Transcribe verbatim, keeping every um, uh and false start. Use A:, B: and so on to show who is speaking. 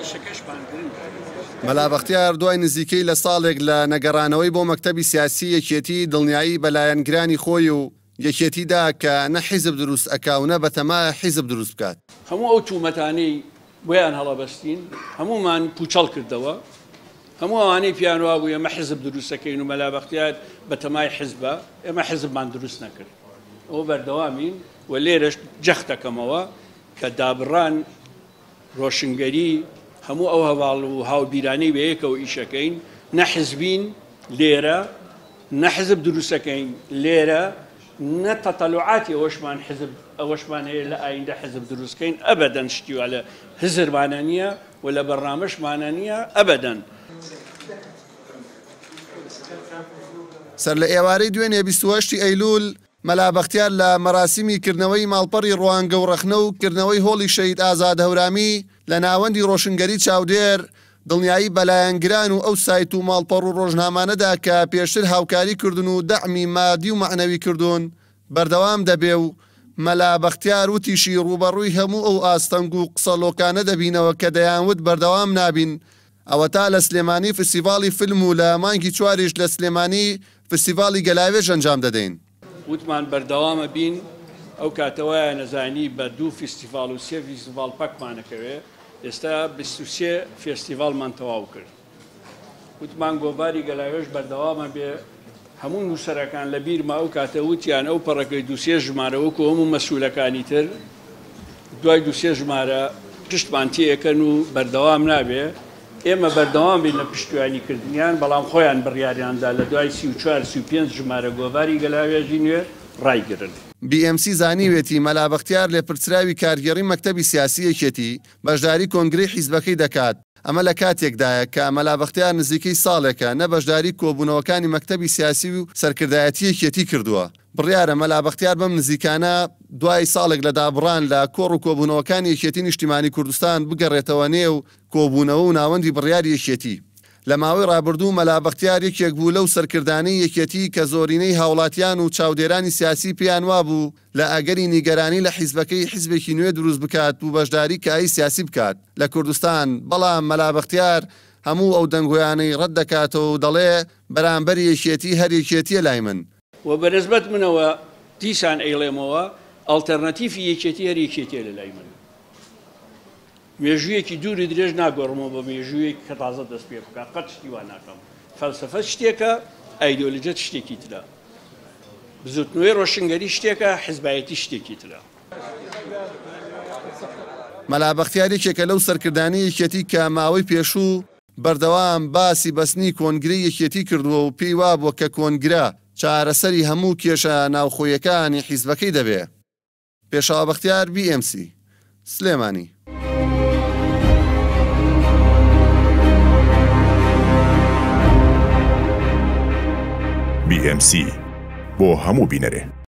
A: مەلا بەختیار دوای نزیکەی لە ساڵێک لە نەگەڕانەوەی بۆ مەکتەبی سیاسی یەکێتی دڵنیایی بەلایەنگرانی خۆی و یەکێتیدا کە نە حیزب دروست ئەکاونە بەتەمایە حیزب دروست بکات.
B: هەموو ئەو تومەتانەی بۆیان هەڵەبەستین هەمومان پوچەڵ کردەوە، هەموو ئەوانەی پیانوا بوو ئێمە حیزب دروستەکەین و مەلا بەختیار بەتەمای حیزبە، ئێمە حیزبمان دروست نەکرد. ئەوە بەردەوامین و لێرەش جەخت دەکەمەوە کە دابڕان ڕۆشنگەری هەموو ئەو هەواڵ و هاوبیرانەی بەیەکەوە ئیشەکەین، نە حیزبین لێرە، نە حیزب دروستەکەین لێرە، نە تەتەلوعاتی ئەوەشمان حیزب ئەوەشمان هەیە لە ئایندە حیزب دروستکەین ئەبەدەن شتیوە لە حزبمانە نییە و لە بەرنامەشمانە نییە ئەبەدەن.
A: سەر لە ئێوارەی دوێنێ بیست و هەشتی ئەیلول مەلا بەختیار لە مەراسیمی کردنەوەی ماڵپەڕی ڕوانگە و ڕەخنە و کردنەوەی هۆڵی شەهید ئازاد هەورامی لە ناوەندی ڕۆشنگەری چاودێر دڵنیایی بەلایەنگران و ئەو سایت و ماڵپەڕ و ڕۆژنامانەدا کە پێشتر هاوکاری کردن و دەعمی مادی و معنەوی کردوون بەردەوام دەبێ و مەلا بەختیار وتیشی ڕوبەڕووی هەموو ئەو ئاستەنگ و قسەلۆکانە دەبینەوە کە دەیانوت بەردەوام نابین. ئەوە تا لە سلێمانی فستیڤاڵی فیلم و لە مانگی چواریش لە سلێمانی فستیڤاڵی گەلاوێژ ئەنجام دەدەین.
B: وتمان بەردەوامە بین ئەو کاتەوەیە نەزانی بە دوو فستیڤاڵ و سێ فستیڤاڵ پەکمانەکەوێ، ئێستا بیست و سێ فستیڤاڵمان تەواو کرد. وتمان گۆڤاری گەلاوێژ بەردەوامە بێ، هەموو نووسەرەکان لە بیرما ئەو کاتە وتیان ئەو پەڕەکەی دووسێ ژمارەوەکو هەموو مەسوولەکانی تر دوای دووسێ ژمارە پشتمان تێەکەن و بەردەوام نابێ. ئێمە بەردەوام بین لە پشتیوانی کردنیان، بەڵام خۆیان بڕیاریاندا لە دوای سی و چوار سی و پێنج ژمارە گۆڤاری گەلاوێژی نوێ ڕایگرن.
A: بی ئەم سی زانیوێتی مەلا بەختیار لێپرسراوی کارگەڕی مەکتەبی سیاسی یەکێتی بەشداری کۆنگرەی حیزبەکەی دەکات. ئەمە لە کاتێکدایە کە مەلا بەختیار نزیکەی ساڵێکە نە بەشداری کۆبوونەوەکانی مەکتەبی سیاسی و سەرکردایەتی یەکێتی کردووە. بڕیارە مەلا بەختیار بەم نزیکانە دوای ساڵێک لە دابڕان لە کۆڕ و کۆبوونەوەکانی یەکێتی نیشتیمانی کوردستان بگەڕێتەوە نێو کۆبوونەوە و ناوەندی بڕیاری یەکێتی. لە ماوەی ڕابردوو مەلا بەختیار یەکێک بوو لەو سەرکردانەی یەکێتی کە زۆرینەی هاوڵاتیان و چاودێرانی سیاسی پێیان وابوو لە ئەگەری نیگەرانی لە حیزبەکەی حیزبێکی نوێ دروست بکات و بەشداری کایی سیاسی بکات لە کوردستان. بەڵام مەلا بەختیار هەموو ئەو دەنگۆیانەی ڕەت دەکاتەوە و دەڵێ بەرامبەر یەکێتی هەر یەکێتیە لای من.
B: و بەنسبەت منەوە دیسان ئەیڵێمەوە ئەڵتەرنەتیڤی یەکێتی هەر یەکێتیە لە لای من. مێژوویەکی دووری درێژ ناگۆڕمەوە بە مێژوویەک کە تازە دەست پێ بکات، قەت شتی وا ناکەم. فەلسەفە شتێکە، ئایدۆلۆژیە شتێکی ترە، بزوتنەوەی ڕۆشنگەری شتێکە، حیزبایەتی شتێکی ترە.
A: مەلا بەختیار یەکێکە لەو سەرکردانی یەکێتی کە ماوەی پێشوو بەردەوام باسی بەستنی کۆنگرەی یەکێتی کردووە و پێی وابووە کە کۆنگرە چارەسەری هەموو کێشە ناوخۆیەکانی حیزبەکەی دەبێ. پێشاوە بەختیار بی ئەم سی سلێمانی.
C: بی ئەم سی بۆ هەموو بینەرێ.